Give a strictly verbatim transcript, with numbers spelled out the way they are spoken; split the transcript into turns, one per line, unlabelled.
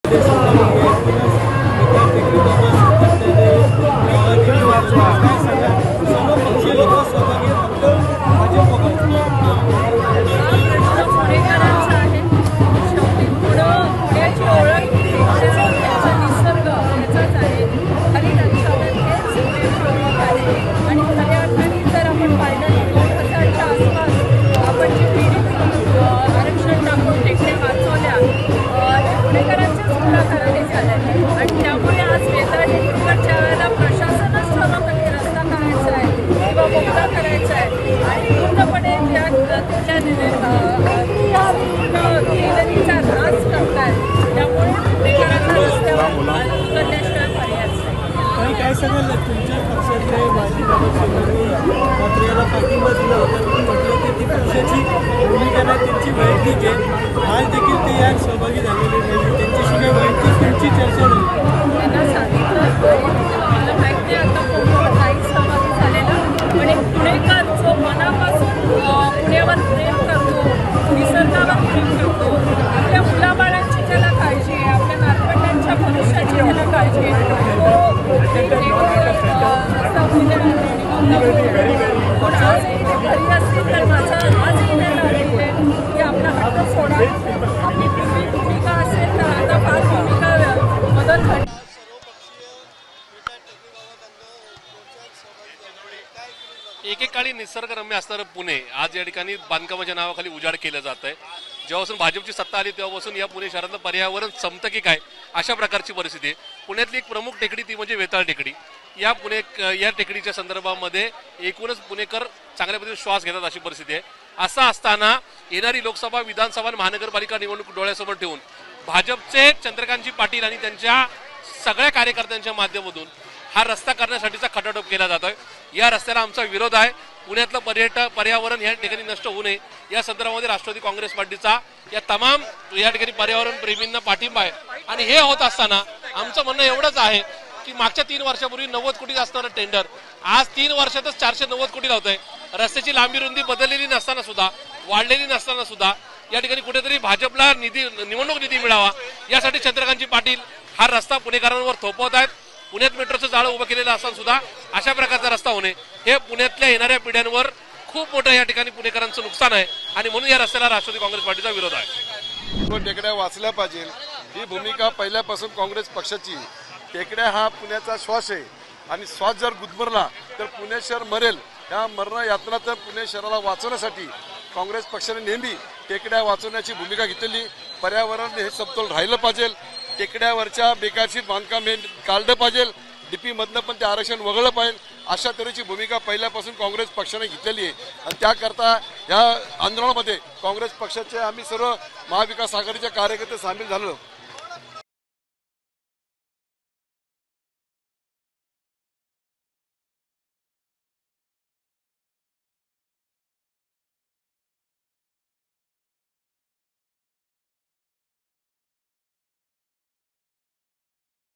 काय सांगाल तुमच्या पक्षाचे माजी नगरसेवकांनी मात्र याला पाठिंबा दिला होता, म्हटलं की ती पक्षाची भूमिका नाही, त्यांची वैयक्तिक आहे, आज देखील ते यात सहभागी झालेले नाही, त्यांच्याशी काही वैयक्तिक त्यांची चर्चा नाही.
त्यांना सांगितलं मला माहिती आहे आता कोण काही सहभागी झालेला, पण एक पुणेकर जो मनापासून पुण्यावर प्रेम करतो, निसर्गावर प्रेम करतो, आपल्या मुलाबाळांची त्याला काळजी आहे, आपल्या नातवंडांच्या भविष्याची त्याला काळजी आहे, पण आजही ते घरी असतील तर माझा आजही त्यांना आहे की आपला हट्ट सोडा, आपली पूर्वी भूमिका असेल तर आता फार भूमिका बदल घडली.
एकेकाळी निसर्गरम्य असणारं पुणे आज या ठिकाणी बांधकामाच्या नावाखाली उजाड केलं जात आहे. जेव्हापासून भाजपची सत्ता आली तेव्हापासून या पुणे शहरातलं पर्यावरण संपतं की काय अशा प्रकारची परिस्थिती आहे. पुण्यातली एक प्रमुख टेकडी ती म्हणजे वेताळ टेकडी. या पुणे या टेकडीच्या संदर्भामध्ये एकूणच पुणेकर चांगल्या पद्धतीने श्वास घेतात अशी परिस्थिती आहे. असं असताना येणारी लोकसभा, विधानसभा आणि महानगरपालिका निवडणूक डोळ्यासमोर ठेवून भाजपचे चंद्रकांतजी पाटील आणि त्यांच्या सगळ्या कार्यकर्त्यांच्या माध्यमातून हा रस्ता करण्यासाठीचा खटाटोप केला जातोय. या रस्त्याला आमचा विरोध आहे. पुण्यातलं पर्यटन पर्यावरण या ठिकाणी नष्ट होऊ नये या संदर्भामध्ये राष्ट्रवादी काँग्रेस पार्टीचा या तमाम या ठिकाणी पर्यावरण प्रेमींना पाठिंबा आहे. आणि हे होत असताना आमचं म्हणणं एवढंच आहे की मागच्या तीन वर्षापूर्वी नव्वद कोटी असणारं टेंडर आज तीन वर्षातच चारशे नव्वद कोटी लावतंय. रस्त्याची लांबी रुंदी बदललेली नसताना सुद्धा, वाढलेली नसताना सुद्धा या ठिकाणी कुठेतरी भाजपला निधी निवडणूक निधी मिळावा यासाठी चंद्रकांतजी पाटील हा रस्ता पुणेकरांवर थोपवत आहेत. पुण्यात मेट्रोचं जाळं उभं केलेलं असताना सुद्धा अशा प्रकारचा रस्ता होणे हे पुण्यातल्या येणाऱ्या पिढ्यांवर खूप मोठं या ठिकाणी पुणेकरांचं नुकसान आहे आणि म्हणून या रस्त्याला राष्ट्रवादी काँग्रेस पार्टीचा विरोध आहे.
टेकड्या वाचल्या पाहिजे ही भूमिका पहिल्यापासून काँग्रेस पक्षाची. टेकड्या हा पुण्याचा श्वास आहे आणि श्वास जर गुदमरला तर पुणे शहर मरेल. या मरण यातना तर पुणे शहराला वाचवण्यासाठी काँग्रेस पक्षाने नेहमी टेकड्या वाचवण्याची भूमिका घेतलेली. पर्यावरण हे समतोल राहिलं पाहिजे. टेकड्यावरच्या बेकारशीर बांधकाम हे काढलं पाहिजे. डीपी मधनं पण ते आरक्षण वगळलं पाहिजे. अशा तऱ्हेची भूमिका पहिल्यापासून काँग्रेस पक्षाने घेतलेली आहे आणि त्याकरता या आंदोलनामध्ये काँग्रेस पक्षाचे आम्ही सर्व महाविकास आघाडीचे कार्यकर्ते सामील झालो.